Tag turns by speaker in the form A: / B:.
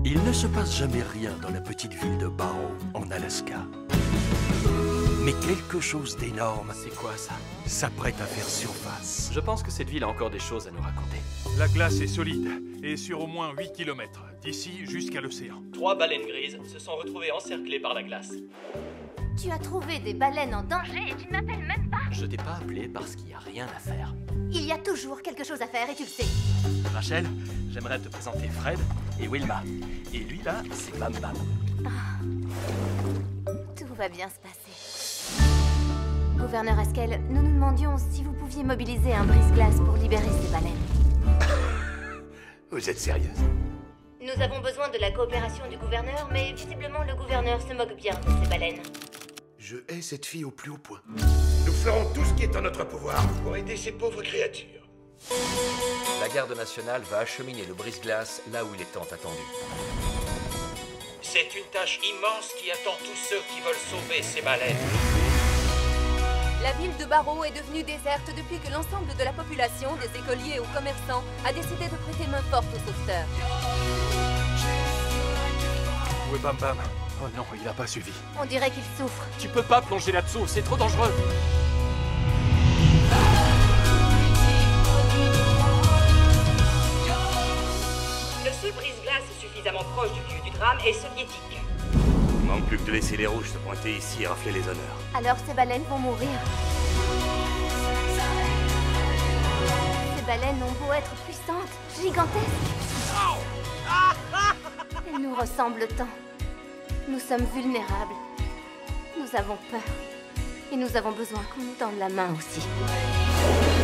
A: Il ne se passe jamais rien dans la petite ville de Barrow, en Alaska. Mais quelque chose d'énorme
B: C'est quoi ça?
A: s'apprête à faire surface.
B: Je pense que cette ville a encore des choses à nous raconter.
C: La glace est solide et sur au moins 8 km, d'ici jusqu'à l'océan.
B: 3 baleines grises se sont retrouvées encerclées par la glace.
D: Tu as trouvé des baleines en danger et tu ne m'appelles même pas.
B: Je t'ai pas appelé parce qu'il y a rien à faire.
D: Il y a toujours quelque chose à faire et tu le sais.
B: Rachel, j'aimerais te présenter Fred et Wilma. Et lui là, c'est Bam Bam.
D: Tout va bien se passer. Gouverneur Haskell, nous nous demandions si vous pouviez mobiliser un brise-glace pour libérer ces baleines.
A: Vous êtes sérieuse?
D: Nous avons besoin de la coopération du gouverneur, mais visiblement le gouverneur se moque bien de ces baleines.
E: Je hais cette fille au plus haut point. Nous ferons tout ce qui est en notre pouvoir pour aider ces pauvres créatures.
F: La garde nationale va acheminer le brise-glace là où il est tant attendu.
G: C'est une tâche immense qui attend tous ceux qui veulent sauver ces baleines.
H: La ville de Barrow est devenue déserte depuis que l'ensemble de la population, des écoliers aux commerçants, a décidé de prêter main forte aux sauveteurs.
C: Où est Bam Bam? Oh non, il n'a pas suivi.
D: On dirait qu'il souffre.
B: Tu peux pas plonger là-dessous, c'est trop dangereux.
G: Le seul brise-glace suffisamment proche du lieu du drame est soviétique.
E: Il manque plus que de laisser les rouges se pointer ici et rafler les honneurs.
D: Alors ces baleines vont mourir. Ces baleines ont beau être puissantes, gigantesques. Elles nous ressemblent tant. Nous sommes vulnérables. Nous avons peur. Et nous avons besoin qu'on nous tende la main aussi.